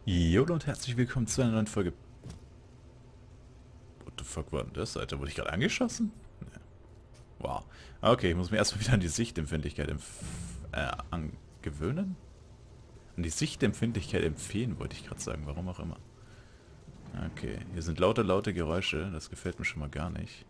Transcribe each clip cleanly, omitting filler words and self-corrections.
Jo und herzlich willkommen zu einer neuen Folge. What the fuck war denn das, Alter? Wurde ich gerade angeschossen? Nee. Wow. Okay, ich muss mir erstmal wieder an die Sichtempfindlichkeit angewöhnen? An die Sichtempfindlichkeit empfehlen, wollte ich gerade sagen, warum auch immer. Okay, hier sind laute Geräusche, das gefällt mir schon mal gar nicht.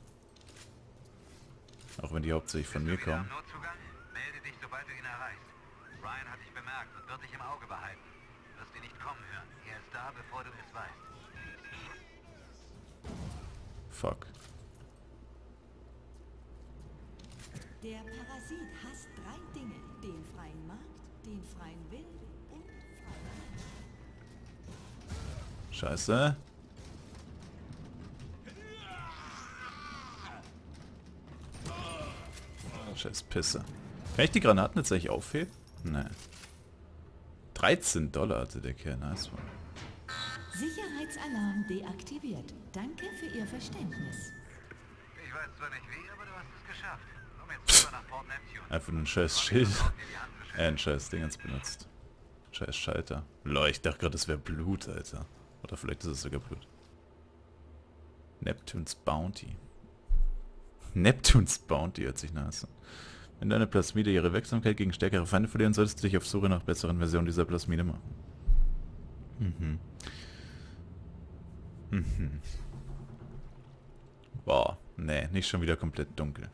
Auch wenn die hauptsächlich von mir kommen. Notzugang? Melde dich, sobald du ihn erreichst. Ryan hat dich bemerkt und wird dich im Auge behalten. Wirst ihn nicht kommen hören. Er ist da, bevor du es weißt. Fuck. Der Parasit hasst drei Dinge: den freien Markt, den freien Willen und Freiheit. Scheiße. Scheiß Pisse. Kann ich die Granaten jetzt eigentlich aufheben? Nee. $13 hatte der Kerl, nice one. Sicherheitsalarm deaktiviert. Danke für Ihr Verständnis. Ich weiß zwar nicht wie, aber du hast es geschafft. Komm jetzt rüber nach Port Neptune. Einfach nur ein scheiß Schild. Ein scheiß Dingens benutzt. Scheiß Schalter. Lol, ich dachte gerade, das wäre Blut, Alter. Oder vielleicht ist es sogar Blut. Neptune's Bounty. Neptune's Bounty hört sich nice an. Wenn deine Plasmide ihre Wirksamkeit gegen stärkere Feinde verlieren, solltest du dich auf Suche nach besseren Versionen dieser Plasmide machen. Boah, nee, nicht schon wieder komplett dunkel.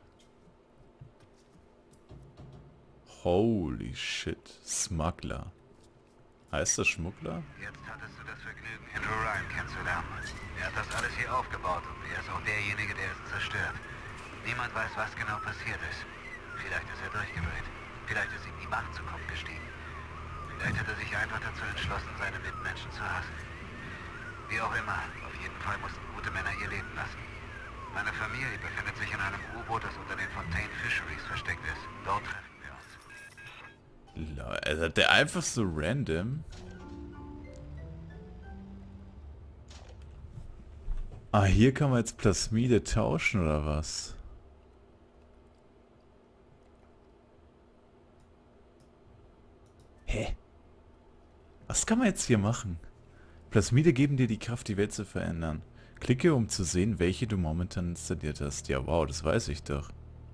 Holy shit, Smuggler. Heißt das Schmuggler? Jetzt hattest du das Vergnügen, Andrew Ryan kennenzulernen. Er hat das alles hier aufgebaut und er ist auch derjenige, der es zerstört. Niemand weiß, was genau passiert ist. Vielleicht ist er durchgedreht. Vielleicht ist ihm die Macht zu Kopf gestiegen. Vielleicht hat er sich einfach dazu entschlossen, seine Mitmenschen zu hassen. Wie auch immer, auf jeden Fall mussten gute Männer ihr Leben lassen. Meine Familie befindet sich in einem U-Boot, das unter den Fontaine Fisheries versteckt ist. Dort treffen wir uns. Also der einfach so random. Ah, hier kann man jetzt Plasmide tauschen oder was? Hä? Was kann man jetzt hier machen? Plasmide geben dir die Kraft, die Welt zu verändern. Klicke, um zu sehen, welche du momentan installiert hast. Ja, wow, das weiß ich doch.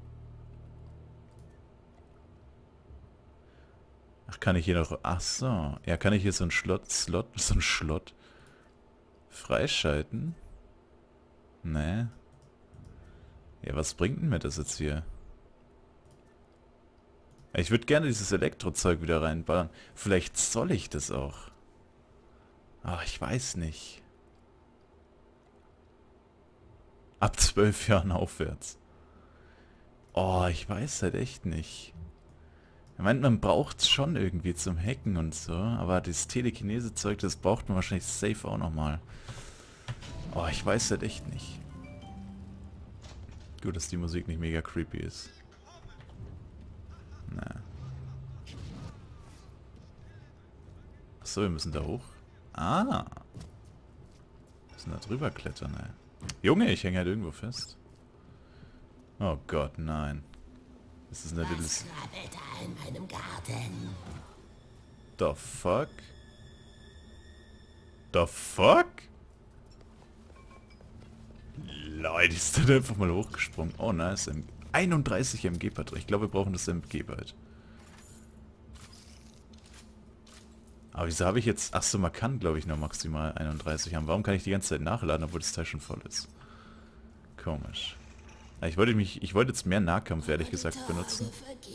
Ach, kann ich hier noch... Ach so. Ja, kann ich hier so einen Slot freischalten? Nee. Ja, was bringt denn mir das jetzt hier? Ich würde gerne dieses Elektrozeug wieder reinballern. Vielleicht soll ich das auch. Ach, ich weiß nicht. Ab 12 Jahren aufwärts. Oh, ich weiß halt echt nicht. Ich meine, man braucht es schon irgendwie zum Hacken und so, aber das Telekinese-Zeug, das braucht man wahrscheinlich safe auch nochmal. Oh, ich weiß halt echt nicht. Gut, dass die Musik nicht mega creepy ist. Na. Achso, wir müssen da hoch. Ah. Wir müssen da drüber klettern, ey. Junge, ich hänge halt irgendwo fest. Oh Gott, nein. Das ist eine little... Was krabbelt da in meinem Garten? The fuck? The fuck? Leute, die ist dann einfach mal hochgesprungen. Oh nice, 31 MG-Patrouille. Ich glaube, wir brauchen das MG bald. Aber wieso habe ich jetzt... Achso, man kann, glaube ich, nur maximal 31 haben. Warum kann ich die ganze Zeit nachladen, obwohl das Teil schon voll ist? Komisch. Ja, ich wollte jetzt mehr Nahkampf, ehrlich gesagt, benutzen.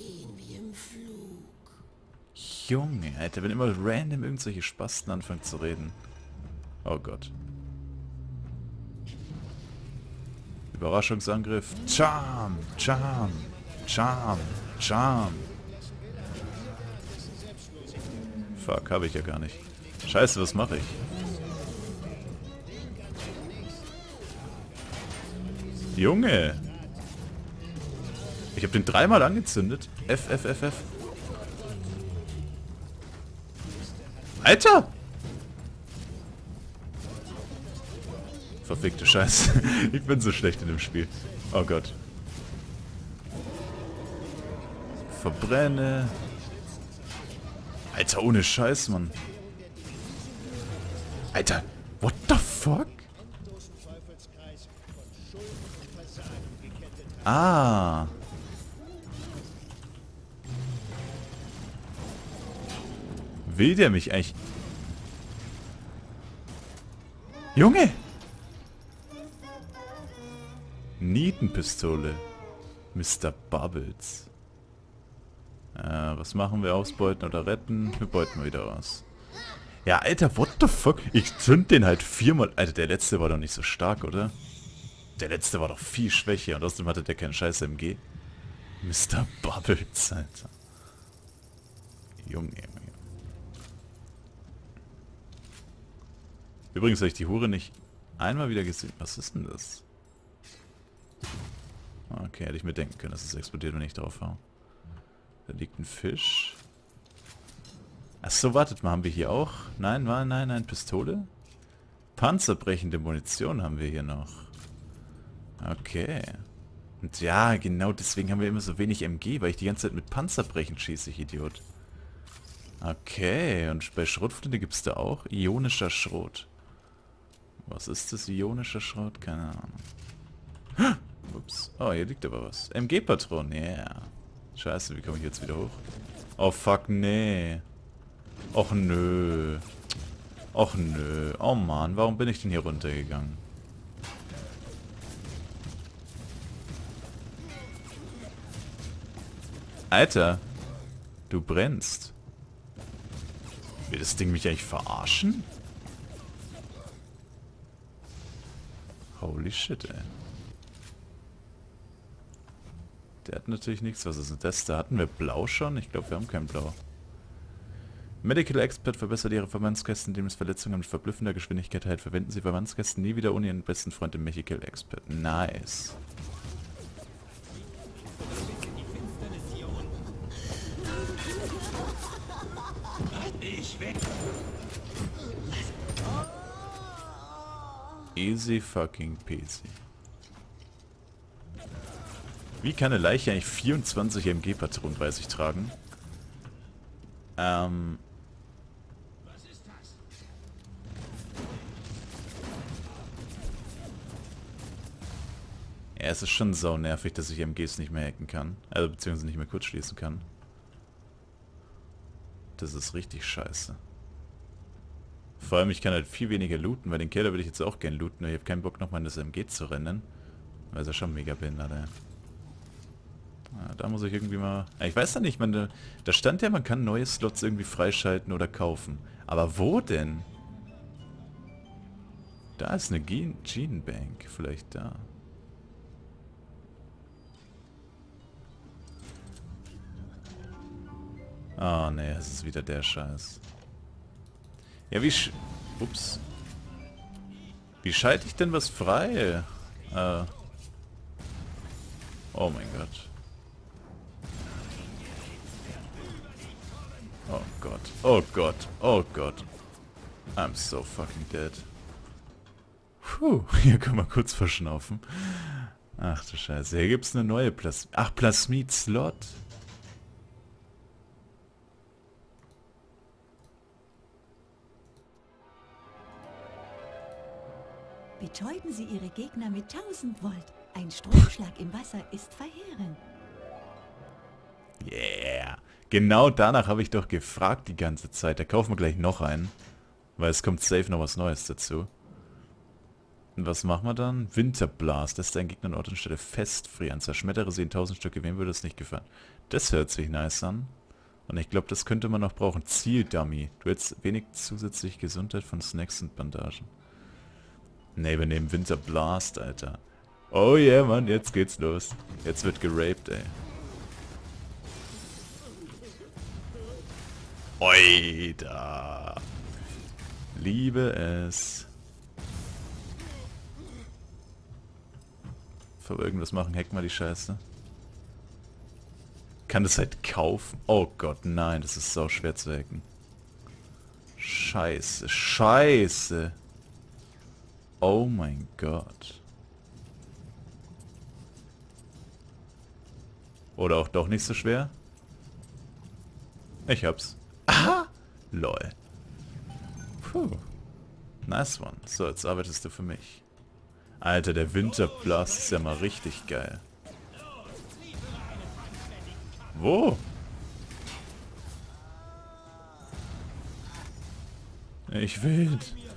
Junge, Alter, wenn immer random irgendwelche Spasten anfangen zu reden. Oh Gott. Überraschungsangriff. Charm, Charm, Charm, Charm. Fuck, habe ich ja gar nicht. Scheiße, was mache ich? Junge! Ich habe den dreimal angezündet. F, F, F, F. Alter! Verfickte Scheiße. Ich bin so schlecht in dem Spiel. Oh Gott. Verbrenne. Alter, ohne Scheiß, Mann. Alter, what the fuck? Ah. Will der mich eigentlich... Junge! Nietenpistole. Mr. Bubbles. Was machen wir? Ausbeuten oder retten? Wir beuten mal wieder aus. Ja, Alter, what the fuck? Ich zünd den halt 4-mal... Alter, der letzte war doch nicht so stark, oder? Der letzte war doch viel schwächer und außerdem hatte der keinen scheiß MG. Mr. Bubbles, Alter. Junge. Übrigens habe ich die Hure nicht einmal wieder gesehen. Was ist denn das? Okay, hätte ich mir denken können, dass es explodiert, wenn ich drauf hau. Da liegt ein Fisch. Achso, wartet mal, haben wir hier auch? Nein, Pistole? Panzerbrechende Munition haben wir hier noch. Okay. Und ja, genau deswegen haben wir immer so wenig MG, weil ich die ganze Zeit mit Panzerbrechen schieße, ich Idiot. Okay, und bei Schrotflinte gibt es da auch ionischer Schrot. Was ist das? Ionischer Schrot? Keine Ahnung. Ups. Oh, hier liegt aber was. MG-Patronen, yeah. Scheiße, wie komme ich jetzt wieder hoch? Oh, fuck, nee. Och, nö. Och, nö. Oh, Mann, warum bin ich denn hier runtergegangen? Alter. Du brennst. Will das Ding mich eigentlich verarschen? Holy shit, ey. Der hat natürlich nichts. Was ist denn das? Da hatten wir Blau schon? Ich glaube, wir haben kein Blau. Medical Expert verbessert ihre Verbandskästen, indem es Verletzungen mit verblüffender Geschwindigkeit heilt. Verwenden Sie Verbandskästen nie wieder ohne Ihren besten Freund, den Medical Expert. Nice. Easy fucking peasy. Wie kann eine Leiche eigentlich 24 MG-Patronen bei sich tragen? Was ist das? Ja, es ist schon sau nervig, dass ich MGs nicht mehr hacken kann. Also beziehungsweise nicht mehr kurz schließen kann. Das ist richtig scheiße. Vor allem, ich kann halt viel weniger looten, weil den Keller würde ich jetzt auch gerne looten, aber ich habe keinen Bock nochmal in das MG zu rennen. Weil es ja schon mega behindert, ey. Ja, da muss ich irgendwie mal... Ich weiß ja nicht, da stand ja, man kann neue Slots irgendwie freischalten oder kaufen. Aber wo denn? Da ist eine Genbank, vielleicht da. Oh ne, es ist wieder der Scheiß. Ja, Ups. Wie schalte ich denn was frei? Oh mein Gott. Oh Gott. Oh Gott. Oh Gott. I'm so fucking dead. Puh, hier kann man kurz verschnaufen. Ach du Scheiße. Hier gibt's eine neue Plasmid-Slot. Betäuben Sie Ihre Gegner mit 1000 Volt. Ein Stromschlag im Wasser ist verheerend. Yeah. Genau danach habe ich doch gefragt die ganze Zeit. Da kaufen wir gleich noch einen. Weil es kommt safe noch was Neues dazu. Und was machen wir dann? Winterblast. Lässt einen Gegner an Ort und Stelle festfrieren. Zerschmettere sie in 1000 Stücke. Wem würde das nicht gefallen? Das hört sich nice an. Und ich glaube, das könnte man noch brauchen. Zieldummy. Du hättest wenig zusätzliche Gesundheit von Snacks und Bandagen. Ne, wir nehmen Winterblast, Alter. Oh yeah, Mann, jetzt geht's los. Jetzt wird geraped, ey. Oida. Liebe es. Bevor wir irgendwas machen, hacken wir die Scheiße. Kann das halt kaufen? Oh Gott, nein, das ist so schwer zu hacken. Scheiße, scheiße. Oh mein Gott. Oder auch doch nicht so schwer? Ich hab's. Aha! Lol. Puh. Nice one. So, jetzt arbeitest du für mich. Alter, der Winterblast ist ja mal richtig geil. Wo? Ich will.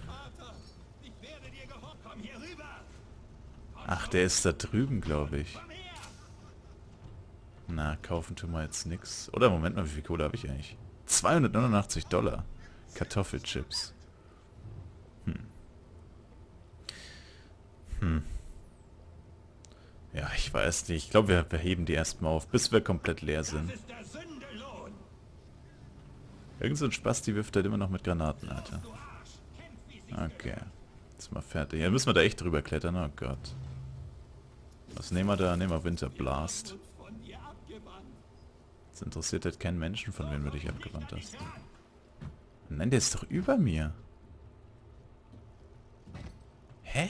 Ach, der ist da drüben, glaube ich. Na, kaufen tun wir jetzt nix. Oder, Moment mal, wie viel Kohle habe ich eigentlich? 289 $. Kartoffelchips. Ja, ich weiß nicht. Ich glaube, wir heben die erstmal auf, bis wir komplett leer sind. Irgend so ein Spasti wirft halt immer noch mit Granaten, Alter. Okay. Jetzt mal fertig. Ja, müssen wir da echt drüber klettern. Oh Gott. Was nehmen wir da? Nehmen wir Winterblast. Das interessiert halt keinen Menschen, von wem du dich abgewandt hast. Nein, der ist doch über mir. Hä?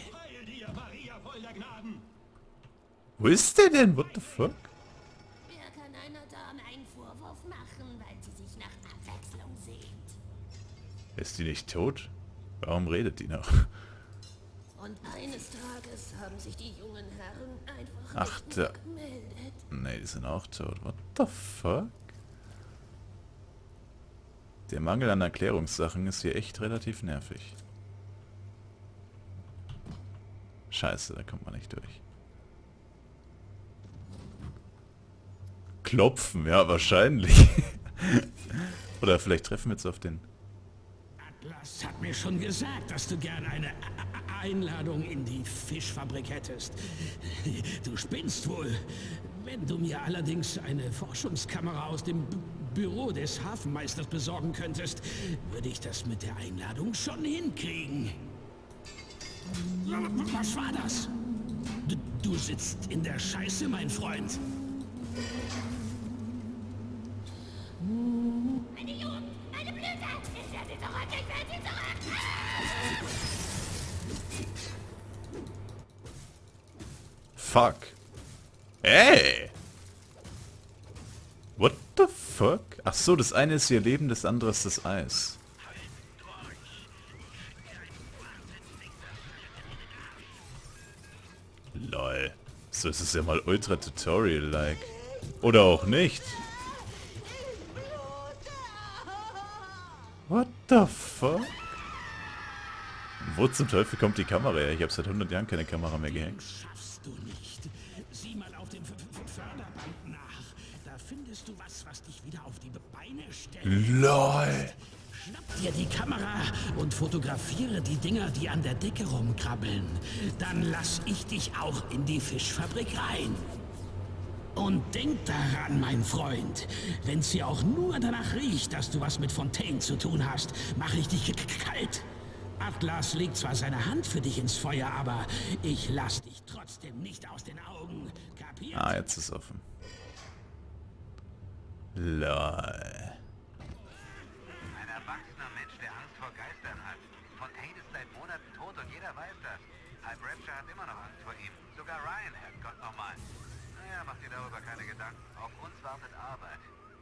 Wo ist der denn? What the fuck? Wer kann einer Dame einen Vorwurf machen, weil sie sich nach Abwechslung sehnt? Ist die nicht tot? Warum redet die noch? Und eines Tages haben sich die jungen Herren einfach Ach, nicht mehr gemeldet. Nee, die sind auch tot. What the fuck? Der Mangel an Erklärungssachen ist hier echt relativ nervig. Scheiße, da kommt man nicht durch. Klopfen, ja, wahrscheinlich. Oder vielleicht treffen wir jetzt auf den... Atlas hat mir schon gesagt, dass du gern eine Einladung in die Fischfabrik hättest. Du spinnst wohl. Wenn du mir allerdings eine Forschungskamera aus dem Büro des Hafenmeisters besorgen könntest, würde ich das mit der Einladung schon hinkriegen. Was war das? Du sitzt in der Scheiße, mein Freund. Meine Jugend, meine Blüte! Ich werde sie zurück, ich werde sie zurück! Fuck. Ey! What the fuck? Ach so, das eine ist ihr Leben, das andere ist das Eis. Lol. So ist es ja mal ultra Tutorial-like. Oder auch nicht. What the fuck? Wo zum Teufel kommt die Kamera her? Ich habe seit 100 Jahren keine Kamera mehr gehängt. Schaffst du nicht. Sieh mal auf dem Förderband nach. Da findest du was, was dich wieder auf die Beine stellt. LOL. Schnapp dir die Kamera und fotografiere die Dinger, die an der Decke rumkrabbeln. Dann lass ich dich auch in die Fischfabrik rein. Und denk daran, mein Freund, wenn's hier auch nur danach riecht, dass du was mit Fontaine zu tun hast, mache ich dich kalt. Atlas legt zwar seine Hand für dich ins Feuer, aber ich lass dich trotzdem nicht aus den Augen. Kapiert? Ah, jetzt ist offen. LOL. Ein erwachsener Mensch, der Angst vor Geistern hat. Fontaine ist seit Monaten tot und jeder weiß das. Halb Rapture hat immer noch Angst vor ihm. Sogar Ryan, Herrgott nochmal. Naja, mach dir darüber keine Gedanken. Auf uns wartet Arbeit.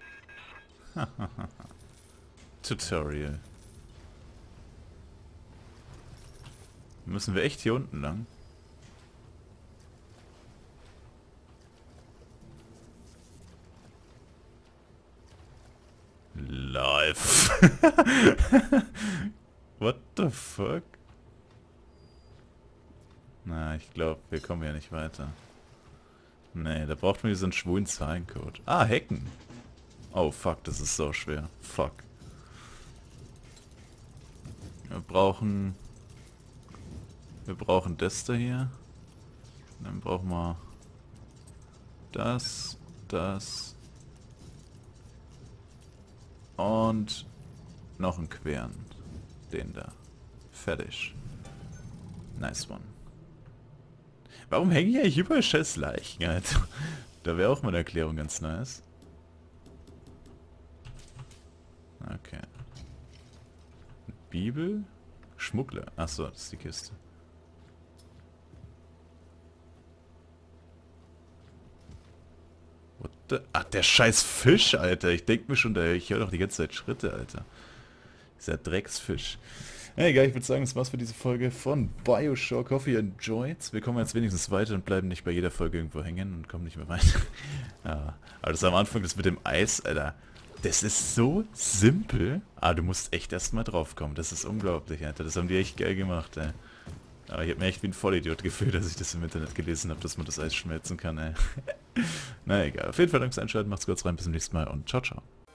Tutorial. Müssen wir echt hier unten lang? Live. What the fuck? Na, ich glaube, wir kommen ja nicht weiter. Nee, da braucht man so einen schwulen Zahlencode. Ah, hacken. Oh, fuck, das ist so schwer. Fuck. Wir brauchen das da hier. Dann brauchen wir das, das und noch einen queren. Den da. Fertig. Nice one. Warum hängen hier eigentlich überall scheiß Leichen, Alter? Da wäre auch mal eine Erklärung ganz nice. Okay. Bibel? Schmuggler. Achso, das ist die Kiste. What the? Ach, der scheiß Fisch, Alter. Ich denk mir schon, ich höre doch die ganze Zeit Schritte, Alter. Dieser Drecksfisch. Ja, egal, ich würde sagen, das war's für diese Folge von Bioshock. Hoffe, ihr enjoyt. Wir kommen jetzt wenigstens weiter und bleiben nicht bei jeder Folge irgendwo hängen und kommen nicht mehr weiter. Ja, aber das am Anfang, das mit dem Eis, Alter. Das ist so simpel. Ah, du musst echt erstmal drauf kommen. Das ist unglaublich, Alter. Das haben die echt geil gemacht, ey. Aber ich habe mir echt wie ein Vollidiot gefühlt, dass ich das im Internet gelesen habe, dass man das Eis schmelzen kann, ey. Na egal. Auf jeden Fall danke fürs Einschalten. Macht's kurz rein. Bis zum nächsten Mal und ciao, ciao.